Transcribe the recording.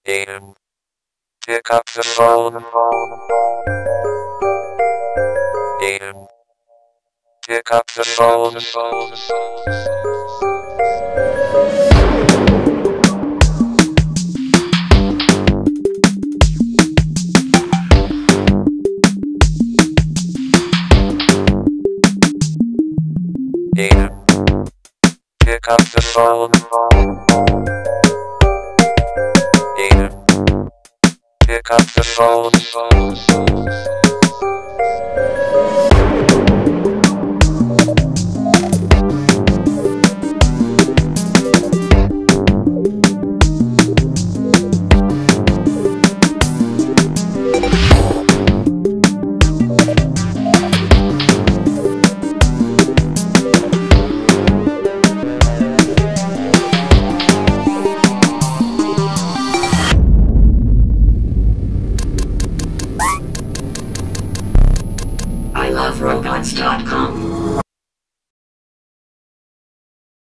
Aiden, pick up the phone. Aiden, pick up the phone. Aiden, pick up the phone. Aiden, pick up the phone. I love robots.com.